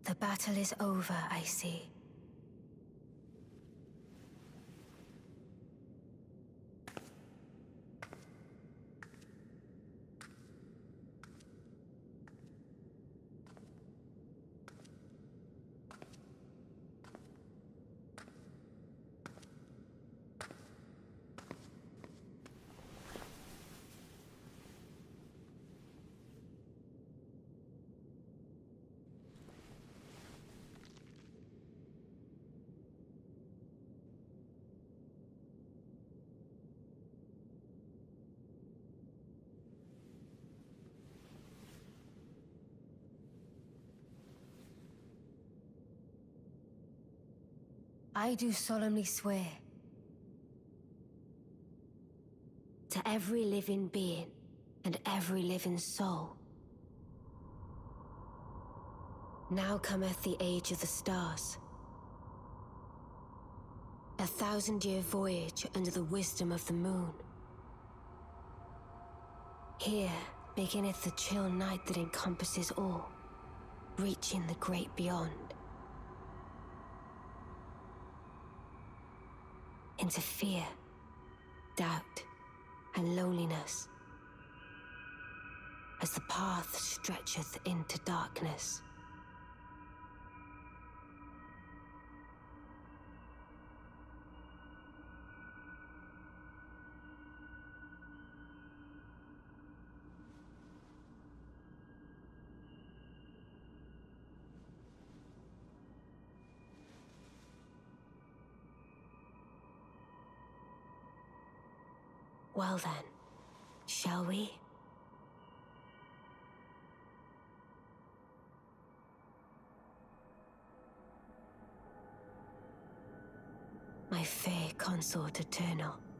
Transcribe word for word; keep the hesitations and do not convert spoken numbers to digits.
The battle is over, I see. I do solemnly swear to every living being and every living soul. Now cometh the age of the stars, a thousand-year voyage under the wisdom of the moon. Here beginneth the chill night that encompasses all, reaching the great beyond. Into fear, doubt, and loneliness, as the path stretcheth into darkness. Well then, shall we? My fair consort eternal.